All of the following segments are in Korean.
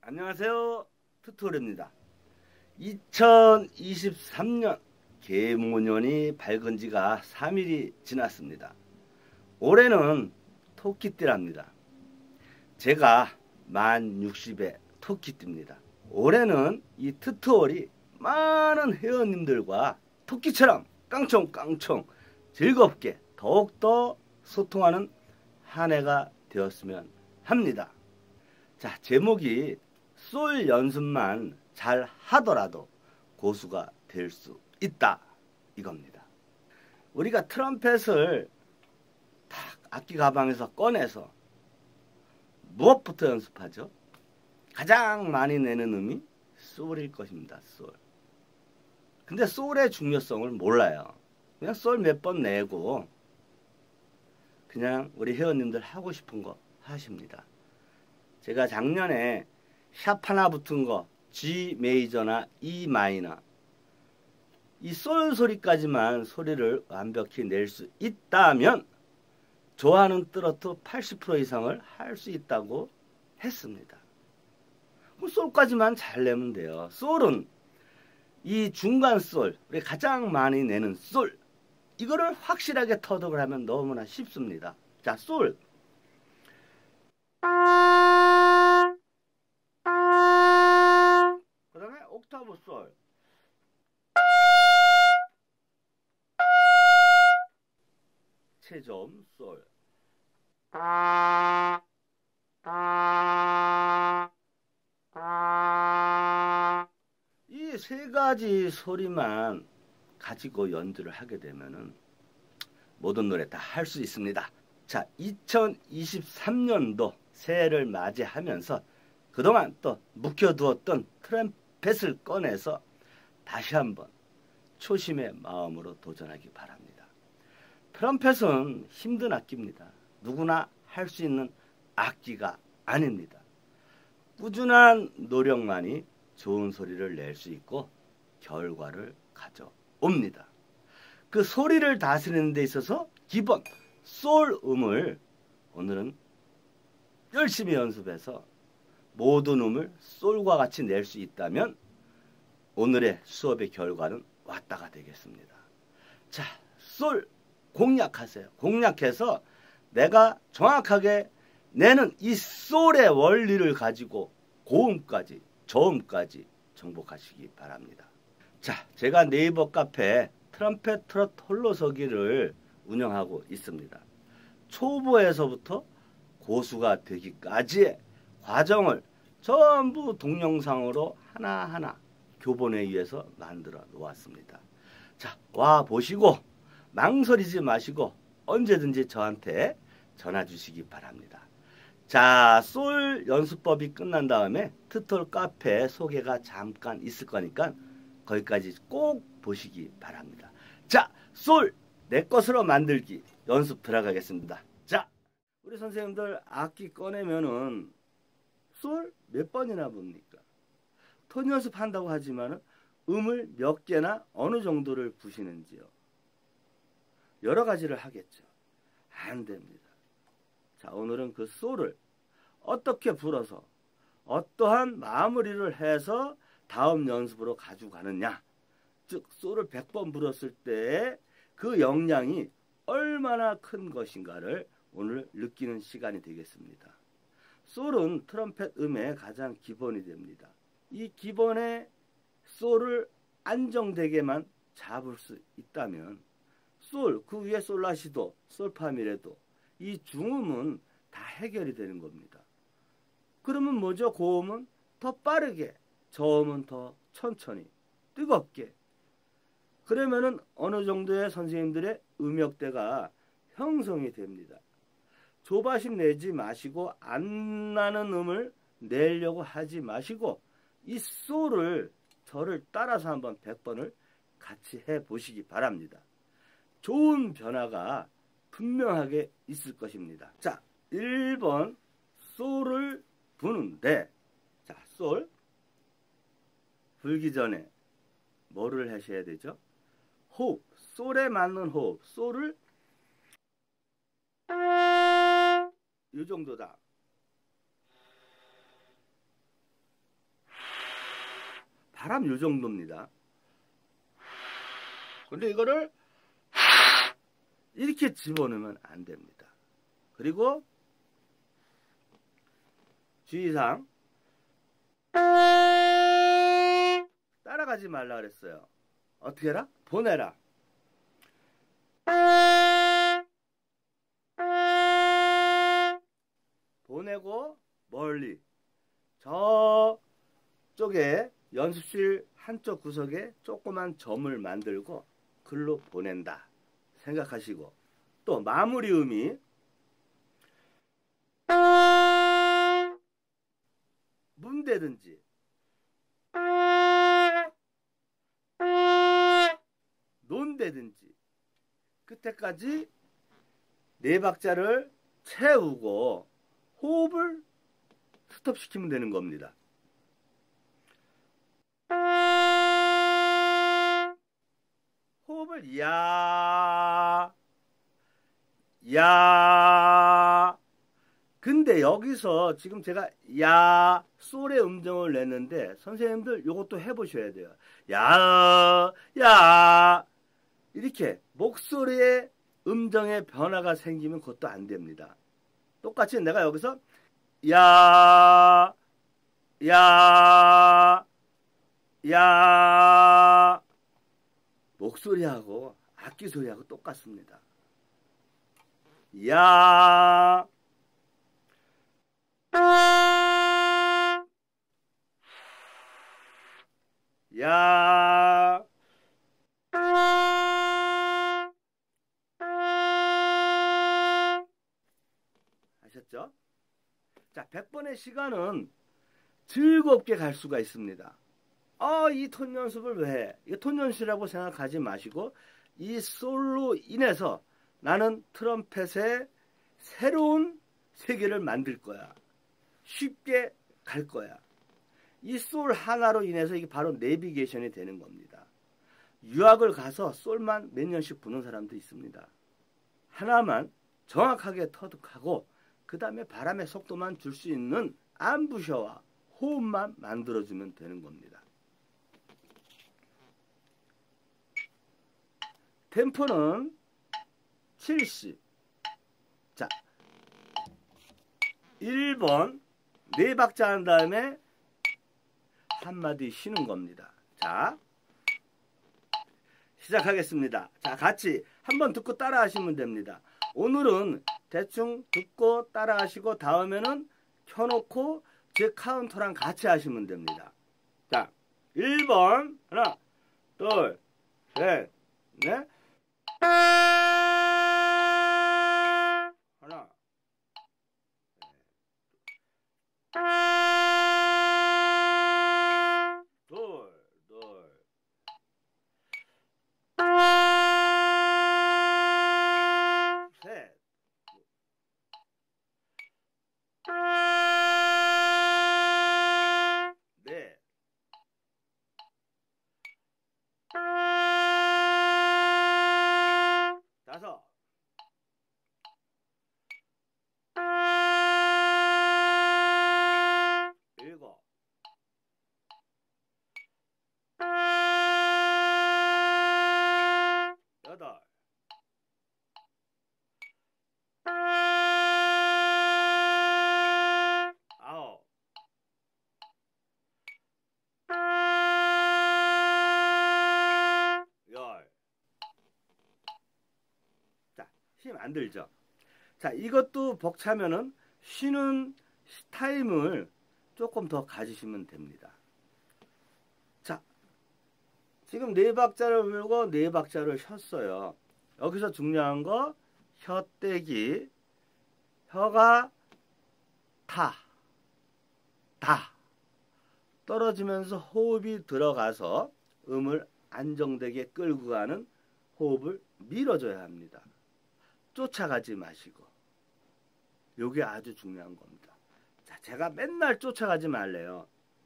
안녕하세요. 투토리입니다. 2023년 계모년이 밝은 지가 3일이 지났습니다. 올해는 토끼띠랍니다. 제가 만 60의 토끼띠입니다. 올해는 이 튜토리얼이 많은 회원님들과 토끼처럼 깡총깡총 즐겁게 더욱더 소통하는 한 해가 되었으면 합니다. 자, 제목이 솔 연습만 잘 하더라도 고수가 될 수 있다 이겁니다. 우리가 트럼펫을 탁 악기 가방에서 꺼내서 무엇부터 연습하죠? 가장 많이 내는 음이 솔일 것입니다. 솔. 근데 솔의 중요성을 몰라요. 그냥 솔 몇 번 내고 그냥 우리 회원님들 하고 싶은 거 하십니다. 제가 작년에 샵 하나 붙은 거 G 메이저나 E 마이너 이 솔 소리까지만 소리를 완벽히 낼 수 있다면 좋아하는 트로트 80% 이상을 할 수 있다고 했습니다. 솔까지만 잘 내면 돼요. 솔은 이 중간 솔, 우리 가장 많이 내는 솔 이거를 확실하게 터득을 하면 너무나 쉽습니다. 자, 솔 그 다음에 옥타브 솔 최저음 솔 이 세 가지 소리만 가지고 연주를 하게 되면은 모든 노래 다 할 수 있습니다. 자, 2023년도 새해를 맞이하면서 그동안 또 묵혀두었던 트럼펫을 꺼내서 다시 한번 초심의 마음으로 도전하기 바랍니다. 트럼펫은 힘든 악기입니다. 누구나 할 수 있는 악기가 아닙니다. 꾸준한 노력만이 좋은 소리를 낼 수 있고 결과를 가져옵니다. 그 소리를 다스리는 데 있어서 기본 솔음을 오늘은 열심히 연습해서 모든 음을 솔과 같이 낼 수 있다면 오늘의 수업의 결과는 왔다가 되겠습니다. 자, 솔 공략하세요. 공략해서 내가 정확하게 내는 이 솔의 원리를 가지고 고음까지 저음까지 정복하시기 바랍니다. 자, 제가 네이버 카페 트럼펫 트로트 홀로서기를 운영하고 있습니다. 초보에서부터 고수가 되기까지의 과정을 전부 동영상으로 하나하나 교본에 의해서 만들어 놓았습니다. 자, 와 보시고 망설이지 마시고 언제든지 저한테 전화 주시기 바랍니다. 자, 솔 연습법이 끝난 다음에 튜토리얼 카페 소개가 잠깐 있을 거니까 거기까지 꼭 보시기 바랍니다. 자, 솔 내 것으로 만들기 연습 들어가겠습니다. 자, 우리 선생님들 악기 꺼내면은 솔 몇 번이나 봅니까? 톤 연습한다고 하지만 음을 몇 개나 어느 정도를 부시는지요. 여러 가지를 하겠죠. 안 됩니다. 자, 오늘은 그 솔을 어떻게 불어서 어떠한 마무리를 해서 다음 연습으로 가지고 가느냐. 즉 솔을 100번 불었을 때 그 영향이 얼마나 큰 것인가를 오늘 느끼는 시간이 되겠습니다. 솔은 트럼펫 음의 가장 기본이 됩니다. 이 기본의 솔을 안정되게만 잡을 수 있다면 솔, 그 위에 솔라시도, 솔파미레도 이 중음은 다 해결이 되는 겁니다. 그러면 뭐죠? 고음은 더 빠르게, 저음은 더 천천히, 뜨겁게. 그러면은 어느 정도의 선생님들의 음역대가 형성이 됩니다. 조바심 내지 마시고 안 나는 음을 내려고 하지 마시고 이 솔을 저를 따라서 한번 100번을 같이 해보시기 바랍니다. 좋은 변화가 분명하게 있을 것입니다. 자, 1번 솔을 부는데 자, 솔 불기 전에 뭐를 하셔야 되죠? 호흡, 솔에 맞는 호흡, 솔을 이 정도다. 바람 요 정도입니다. 근데 이거를 이렇게 집어넣으면 안 됩니다. 그리고 주의사항, 따라가지 말라 그랬어요. 어떻게 해라? 보내라. 보내고 멀리 저쪽에 연습실 한쪽 구석에 조그만 점을 만들고 글로 보낸다 생각하시고, 또 마무리 음이 문대든지 논대든지 끝에까지 네 박자를 채우고 호흡을 스톱시키면 되는 겁니다. 호흡을 야. 근데 여기서 지금 제가 야, 솔의 음정을 냈는데 선생님들 요것도 해보셔야 돼요. 야. 이렇게 목소리의 음정의 변화가 생기면 그것도 안 됩니다. 똑같이 내가 여기서 야. 목소리하고 악기 소리하고 똑같습니다. 야. 야. 아셨죠? 자, 100번의 시간은 즐겁게 갈 수가 있습니다. 이 톤 연습을 왜 해? 이거 톤 연습이라고 생각하지 마시고, 이 솔로 인해서 나는 트럼펫의 새로운 세계를 만들 거야. 쉽게 갈 거야. 이 솔 하나로 인해서 이게 바로 내비게이션이 되는 겁니다. 유학을 가서 솔만 몇 년씩 부는 사람도 있습니다. 하나만 정확하게 터득하고 그 다음에 바람의 속도만 줄 수 있는 암부셔와 호흡만 만들어주면 되는 겁니다. 템포는 70. 자, 1번 네 박자 한 다음에 한마디 쉬는 겁니다. 자, 시작하겠습니다. 자, 같이 한번 듣고 따라 하시면 됩니다. 오늘은 대충 듣고 따라 하시고 다음에는 켜놓고 제 카운터랑 같이 하시면 됩니다. 자, 1번 하나, 둘, 셋, 넷. 하나, 둘, 셋, 넷, 다섯, 일곱, 여덟, 아홉, 열. 자, 힘 안 들죠? 자, 이것도 벅차면은 쉬는 타임을 조금 더 가지시면 됩니다. 자, 지금 네 박자를 불고 네 박자를 쉬었어요. 여기서 중요한 거 혀 떼기. 혀가 다 떨어지면서 호흡이 들어가서 음을 안정되게 끌고 가는 호흡을 밀어줘야 합니다. 쫓아가지 마시고. 요게 아주 중요한 겁니다. 자, 제가 맨날 쫓아가지 말래요.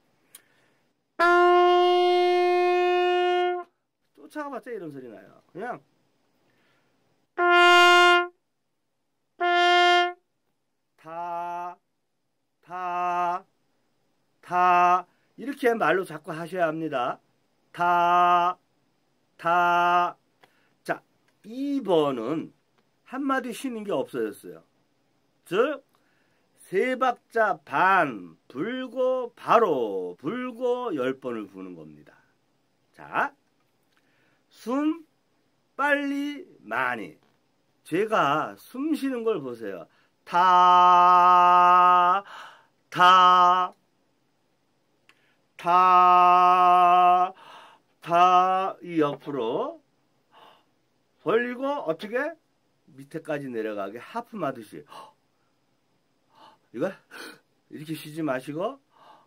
쫓아가봤자 이런 소리 나요. 그냥 타, 타, 타. 이렇게 말로 자꾸 하셔야 합니다. 타, 타. 자, 2번은 한마디 쉬는 게 없어졌어요. 즉, 세 박자 반 불고 바로 불고 10번을 부는 겁니다. 자, 숨 빨리 많이. 제가 숨 쉬는 걸 보세요. 타, 타, 타, 타. 이 옆으로 벌리고 어떻게? 밑에까지 내려가게 하품하듯이. 이거 이렇게 쉬지 마시고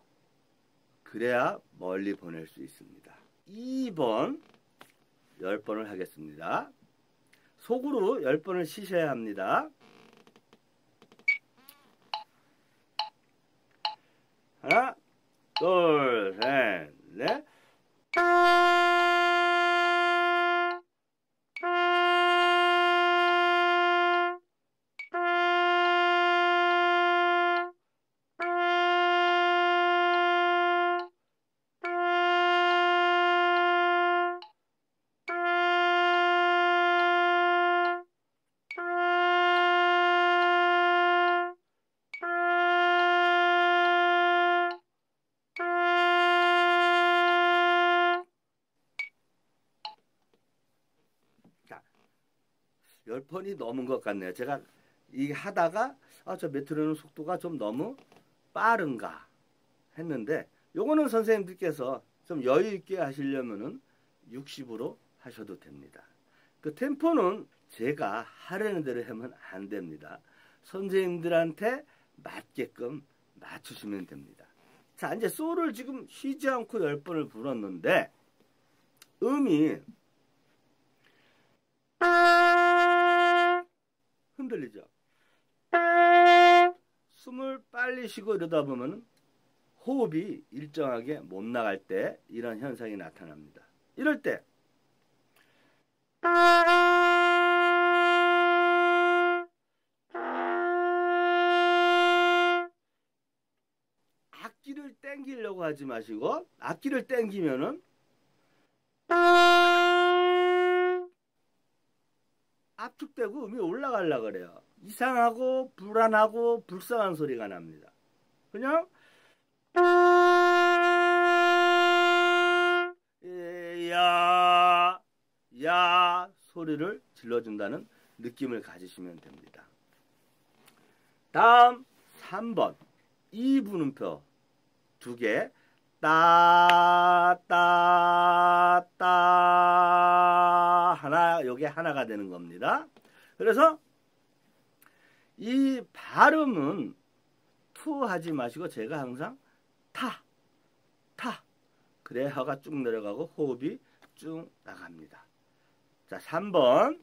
그래야 멀리 보낼 수 있습니다. 2번 10번을 하겠습니다. 속으로 10번을 쉬셔야 합니다. 하나, 둘, 셋, 넷. 자, 10번이 넘은 것 같네요. 제가 이 하다가 저 메트로놈 속도가 좀 너무 빠른가 했는데 요거는 선생님들께서 좀 여유 있게 하시려면은 60으로 하셔도 됩니다. 그 템포는 제가 하려는 대로 하면 안 됩니다. 선생님들한테 맞게끔 맞추시면 됩니다. 자, 이제 소를 지금 쉬지 않고 10번을 불었는데 음이 흔들리죠. 숨을 빨리 쉬고 이러다 보면 호흡이 일정하게 못 나갈 때 이런 현상이 나타납니다. 이럴 때 악기를 땡기려고 하지 마시고 악기를 땡기면은 압축되고 음이 올라가려고 그래요. 이상하고 불안하고 불쌍한 소리가 납니다. 그냥 야, 야 소리를 질러준다는 느낌을 가지시면 됩니다. 다음 3번 이 분음표 2개 따, 따, 따 하나 요게 하나가 되는 겁니다. 그래서 이 발음은 투 하지 마시고 제가 항상 타, 타 그래야 혀가 쭉 내려가고 호흡이 쭉 나갑니다. 자, 3번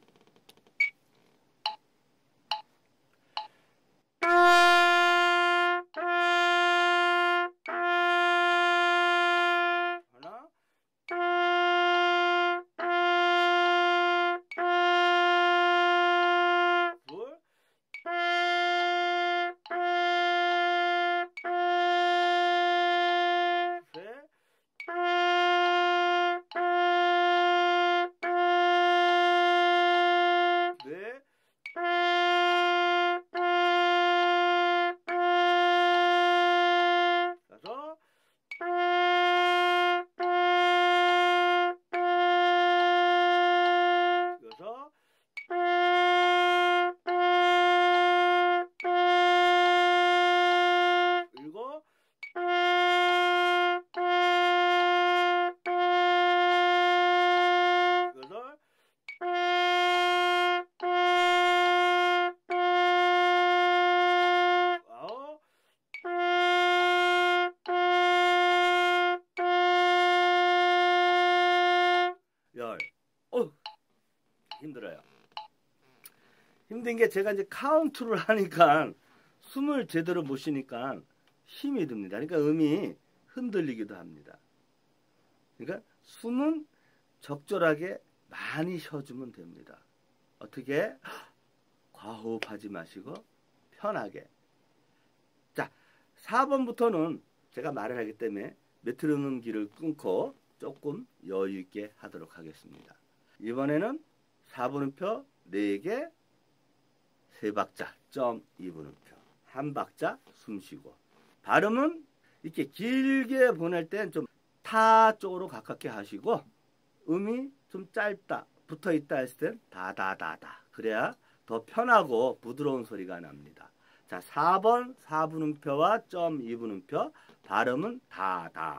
힘들어요. 힘든 게 제가 이제 카운트를 하니까 숨을 제대로 못 쉬니까 힘이 듭니다. 그러니까 음이 흔들리기도 합니다. 그러니까 숨은 적절하게 많이 쉬어주면 됩니다. 어떻게? 과호흡하지 마시고 편하게. 자, 4번부터는 제가 말을 하기 때문에 메트로놈기를 끊고 조금 여유 있게 하도록 하겠습니다. 이번에는 4분음표 4개 3박자 점 2분음표 한 박자 숨 쉬고 발음은 이렇게 길게 보낼 땐 좀 타 쪽으로 가깝게 하시고 음이 좀 짧다 붙어 있다 했을 땐 다다다다 그래야 더 편하고 부드러운 소리가 납니다. 자, 4번 4분음표와 점 2분음표 발음은 다다.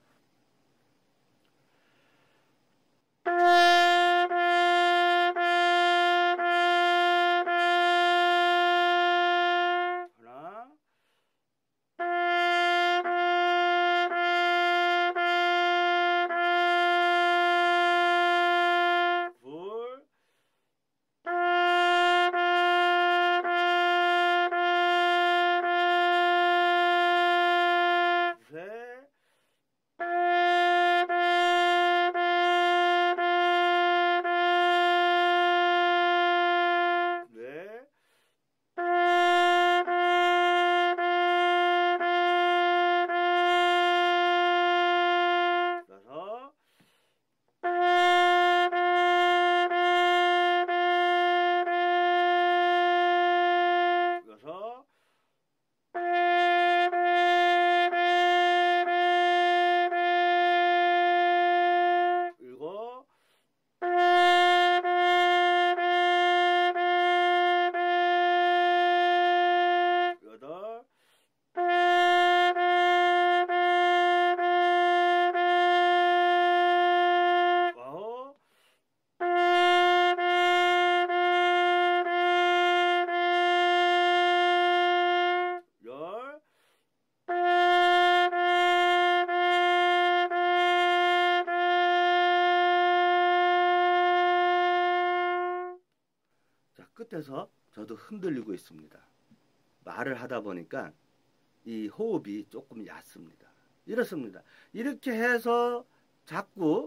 끝에서 저도 흔들리고 있습니다. 말을 하다 보니까 이 호흡이 조금 얕습니다. 이렇습니다. 이렇게 해서 자꾸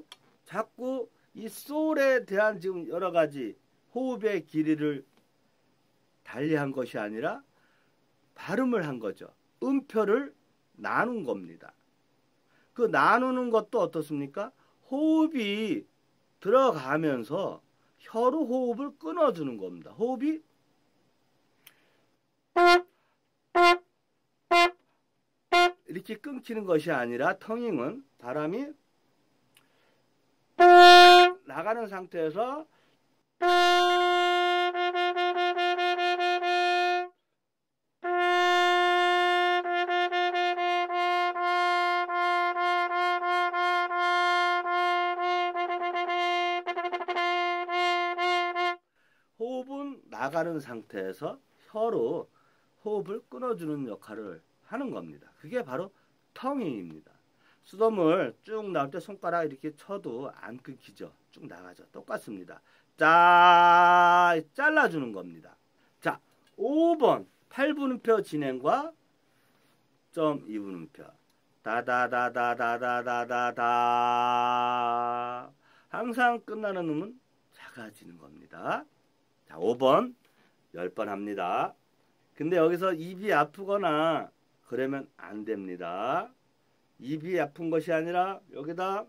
이 솔에 대한 지금 여러 가지 호흡의 길이를 달리한 것이 아니라 발음을 한 거죠. 음표를 나눈 겁니다. 그 나누는 것도 어떻습니까? 호흡이 들어가면서 혀로 호흡을 끊어주는 겁니다. 호흡이 이렇게 끊기는 것이 아니라 텅잉은 바람이 나가는 상태에서 호흡은 나가는 상태에서 혀로 호흡을 끊어주는 역할을 하는 겁니다. 그게 바로 텅잉입니다. 수돗물 쭉 나올 때 손가락 이렇게 쳐도 안 끊기죠. 쭉 나가죠. 똑같습니다. 짜 잘라주는 겁니다. 자, 5번 8분음표 진행과 점 2분음표 다다다다다다다다 항상 끝나는 음은 작아지는 겁니다. 자, 5번 10번 합니다. 근데 여기서 입이 아프거나 그러면 안 됩니다. 입이 아픈 것이 아니라 여기다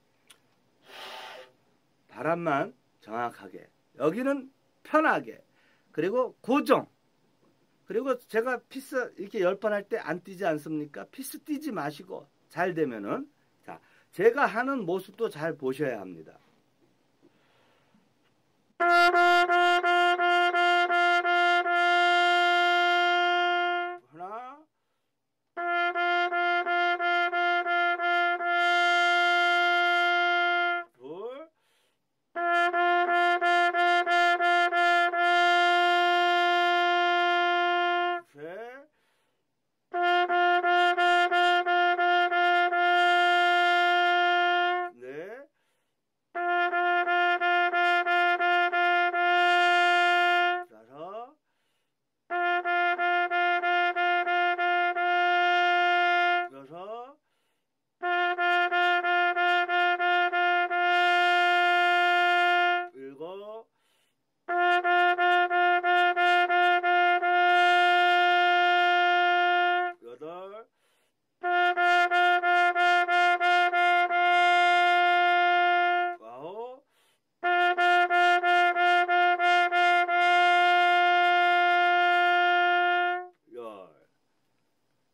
바람만 정확하게 여기는 편하게 그리고 고정 그리고 제가 피스 이렇게 10번 할 때 안 뛰지 않습니까? 피스 뛰지 마시고 잘 되면은 자 제가 하는 모습도 잘 보셔야 합니다.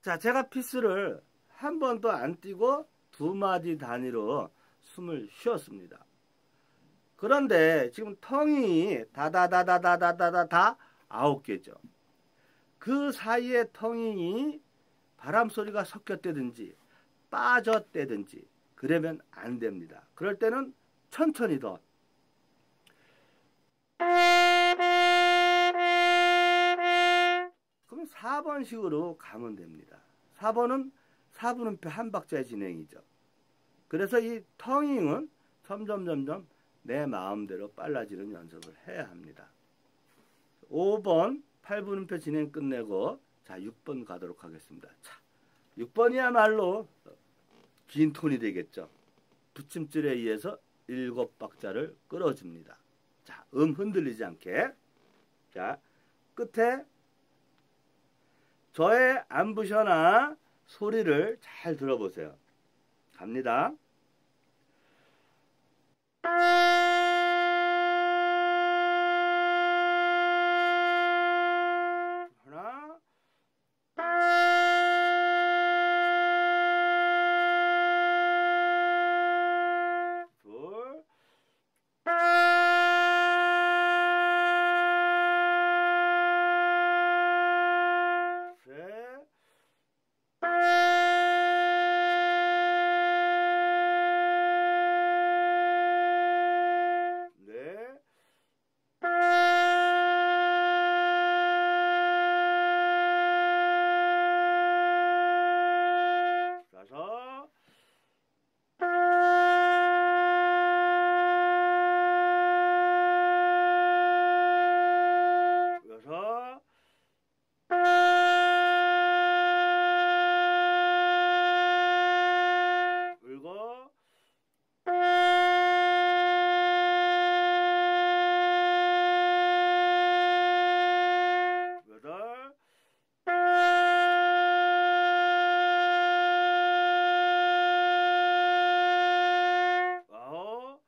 자, 제가 피스를 한 번도 안 띄고 2마디 단위로 숨을 쉬었습니다. 그런데 지금 텅이 다다다다다다다다 9개죠. 그 사이에 텅이 바람 소리가 섞였다든지 빠졌다든지 그러면 안 됩니다. 그럴 때는 천천히 더 그럼 4번식으로 가면 됩니다. 4번은 4분음표 한 박자의 진행이죠. 그래서 이 텅잉은 점점 내 마음대로 빨라지는 연습을 해야 합니다. 5번 8분음표 진행 끝내고 자 6번 가도록 하겠습니다. 자 6번이야말로 긴 톤이 되겠죠. 붙임줄에 의해서 7박자를 끌어줍니다. 자, 흔들리지 않게. 자, 끝에 저의 안부셔나 소리를 잘 들어보세요. 갑니다. 하나, 둘, 셋, 넷, 다섯, 여섯, 일곱, 여덟, 아홉,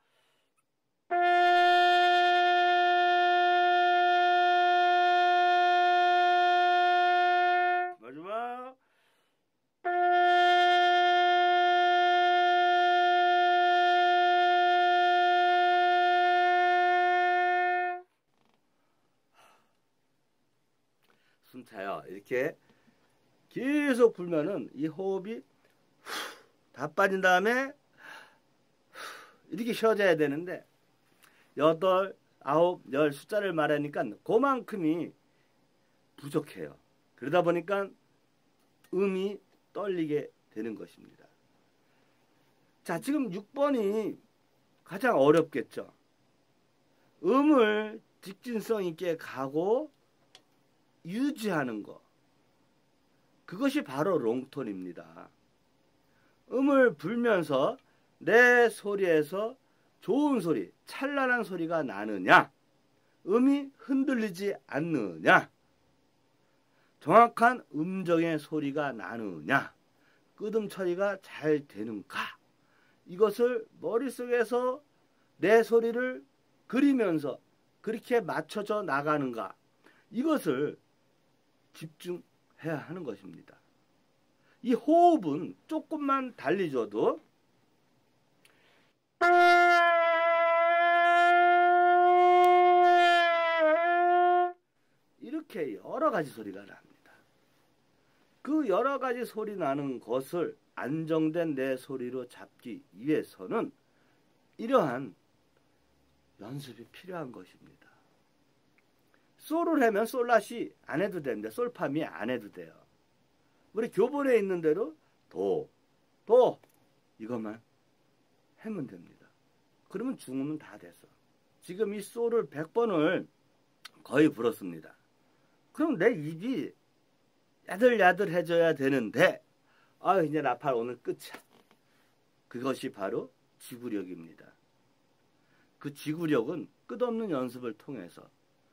마지막 숨 차요. 이렇게 계속 불면은 이 호흡이 다 빠진 다음에 이렇게 쉬어져야 되는데 8, 9, 10 숫자를 말하니까 그만큼이 부족해요. 그러다 보니까 음이 떨리게 되는 것입니다. 자, 지금 6번이 가장 어렵겠죠. 음을 직진성 있게 가고 유지하는 거. 그것이 바로 롱톤입니다. 음을 불면서 내 소리에서 좋은 소리, 찬란한 소리가 나느냐, 음이 흔들리지 않느냐, 정확한 음정의 소리가 나느냐, 끄듬 처리가 잘 되는가, 이것을 머릿속에서 내 소리를 그리면서 그렇게 맞춰져 나가는가, 이것을 집중해야 하는 것입니다. 이 호흡은 조금만 달리줘도 이렇게 여러 가지 소리가 납니다. 그 여러 가지 소리 나는 것을 안정된 내 소리로 잡기 위해서는 이러한 연습이 필요한 것입니다. 솔을 하면 솔라시 안 해도 되는데 솔파미 안 해도 돼요. 우리 교본에 있는 대로 도 이것만 하면 됩니다. 그러면 중음은 다 됐어. 지금 이 솔을 100번을 거의 불었습니다. 그럼 내 입이 야들야들해져야 되는데 이제 나팔 오늘 끝이야. 그것이 바로 지구력입니다. 그 지구력은 끝없는 연습을 통해서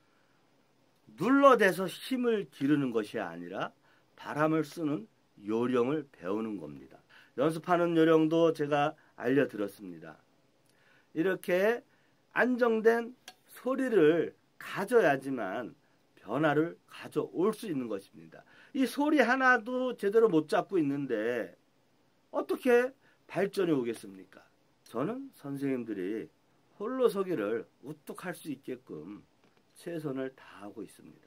눌러대서 힘을 기르는 것이 아니라 바람을 쓰는 요령을 배우는 겁니다. 연습하는 요령도 제가 알려드렸습니다. 이렇게 안정된 소리를 가져야지만 변화를 가져올 수 있는 것입니다. 이 소리 하나도 제대로 못 잡고 있는데 어떻게 발전이 오겠습니까? 저는 선생님들이 홀로 서기를 우뚝 할 수 있게끔 최선을 다하고 있습니다.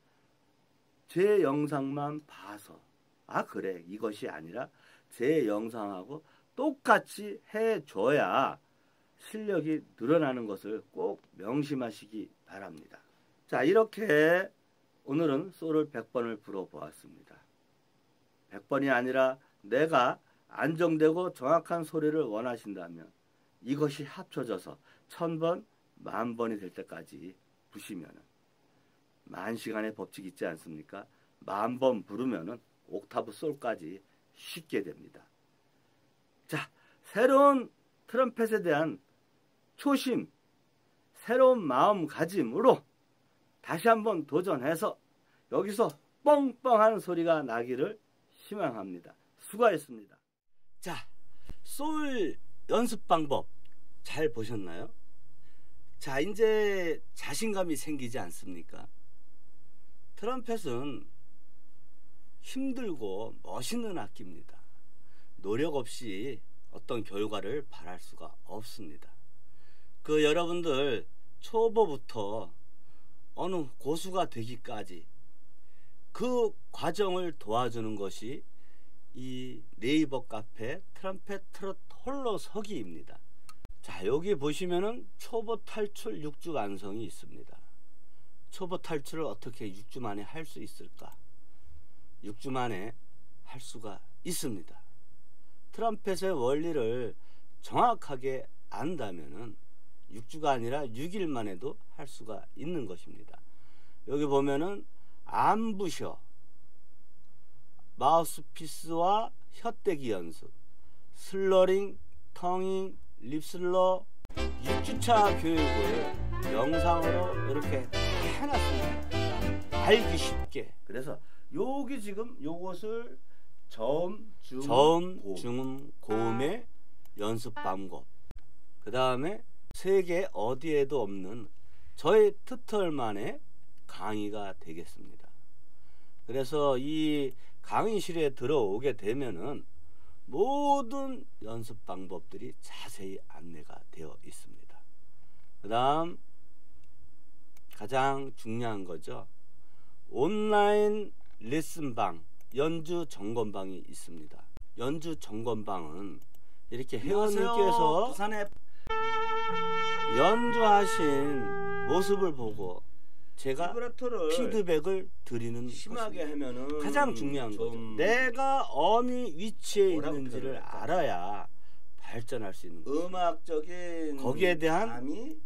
제 영상만 봐서 그래 이것이 아니라 제 영상하고 똑같이 해줘야 실력이 늘어나는 것을 꼭 명심하시기 바랍니다. 자, 이렇게 오늘은 소를 100번을 불어보았습니다. 100번이 아니라 내가 안정되고 정확한 소리를 원하신다면 이것이 합쳐져서 1000번, 10,000번이 될 때까지 부시면은 10,000시간의 법칙 있지 않습니까? 10,000번 부르면은 옥타브 솔까지 쉽게 됩니다. 자, 새로운 트럼펫에 대한 초심, 새로운 마음가짐으로 다시 한번 도전해서 여기서 뻥뻥한 소리가 나기를 희망합니다. 수고하셨습니다. 자, 소울 연습 방법 잘 보셨나요? 자, 이제 자신감이 생기지 않습니까? 트럼펫은 힘들고 멋있는 악기입니다. 노력 없이 어떤 결과를 바랄 수가 없습니다. 여러분들 초보부터 어느 고수가 되기까지 그 과정을 도와주는 것이 이 네이버 카페 트럼펫 트롯 홀로 서기입니다. 자, 여기 보시면은 초보 탈출 6주 완성이 있습니다. 초보 탈출을 어떻게 6주 만에 할 수 있을까? 6주 만에 할 수가 있습니다. 트럼펫의 원리를 정확하게 안다면은 6주가 아니라 6일 만에도 할 수가 있는 것입니다. 여기 보면은 암부셔, 마우스피스와 혀대기 연습, 슬러링, 텅잉, 립슬러 6주차 교육을 영상으로 이렇게 해놨습니다. 알기 쉽게. 그래서 여기 지금 요것을 저음, 중음, 고음의 연습 방법, 그 다음에 세계 어디에도 없는 저의 튜토리얼만의 강의가 되겠습니다. 그래서 이 강의실에 들어오게 되면은 모든 연습 방법들이 자세히 안내가 되어 있습니다. 그 다음 가장 중요한 거죠. 온라인 레슨방, 연주 점검방이 있습니다. 연주 점검방은 이렇게 회원님께서 부산에 연주하신 모습을 보고 제가 피드백을 드리는 심하게 하면은 가장 중요한 거죠. 내가 어느 위치에 있는지를 알아야 발전할 수 있는 거죠. 음악적인 거기에 대한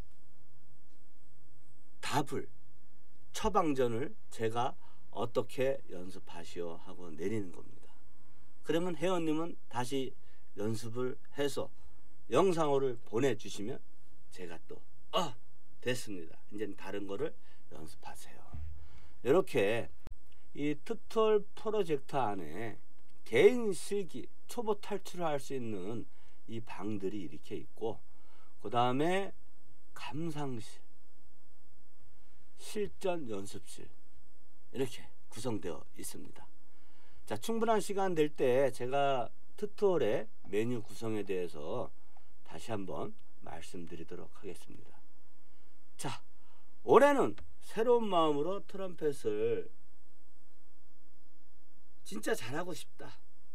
답을, 처방전을 제가 어떻게 연습하시오 하고 내리는 겁니다. 그러면 회원님은 다시 연습을 해서 영상을 보내주시면 제가 또 됐습니다. 이제 다른 거를 연습하세요. 이렇게 이 튜토리얼 프로젝트 안에 개인 실기, 초보 탈출을 할 수 있는 이 방들이 이렇게 있고, 그 다음에 감상실, 실전 연습실 이렇게 구성되어 있습니다. 자, 충분한 시간 될 때 제가 튜토리얼의 메뉴 구성에 대해서 다시 한번 말씀드리도록 하겠습니다. 자, 올해는 새로운 마음으로 트럼펫을 진짜 잘하고 싶다.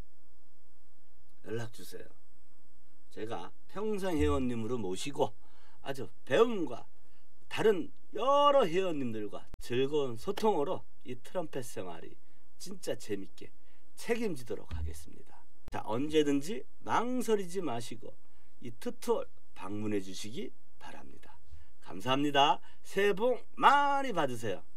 연락주세요. 제가 평생 회원님으로 모시고 아주 배움과 다른 여러 회원님들과 즐거운 소통으로 이 트럼펫 생활이 진짜 재밌게 책임지도록 하겠습니다. 자, 언제든지 망설이지 마시고 이 튜토리얼 방문해 주시기 바랍니다. 감사합니다. 새해 복 많이 받으세요.